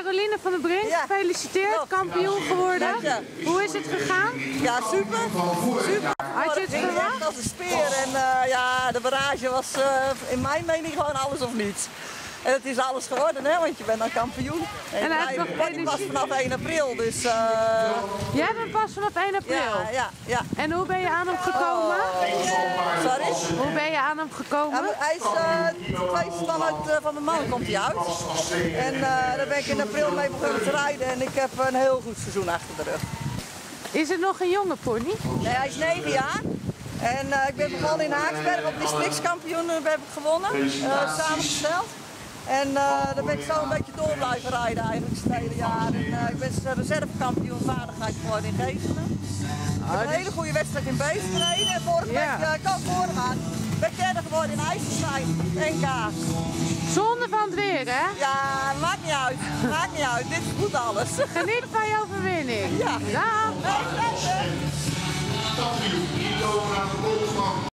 Caroline van der Brink, Ja. gefeliciteerd, Klopt. kampioen geworden. Dank je. Hoe is het gegaan? Ja, super. Super. Had je het ging verwacht? echt als een speer. En ja, de barrage was in mijn mening gewoon alles of niets. En het is alles geworden, hè, want je bent dan kampioen. En hij heeft nog ik pas vanaf 1 april, dus... Jij bent pas vanaf 1 april. ja. En hoe ben je aan hem gekomen? Sorry? Hoe ben je aan hem gekomen? Ja, hij is de tweede stal van de man komt hij uit. En daar ben ik in april mee begonnen te rijden en ik heb een heel goed seizoen achter de rug. Is het nog een jonge pony? Nee, hij is 9 jaar. En ik ben begonnen in Haaksberg op districtskampioen heb ik gewonnen, samengesteld. En daar ben ik zo een beetje door blijven rijden eigenlijk het hele jaar. En ik ben reservekampioen vaardigheid geworden in Geesteren. Ik heb een hele goede wedstrijd in Beest gereden. En vorige week, ik ook voorgaan, ben ik derde geworden in IJsselstein, NK. Zonde van het weer, hè? Ja, maakt niet uit. Maakt niet uit. Dit is goed alles. Geniet van je overwinning. Ja. Dag. Hey,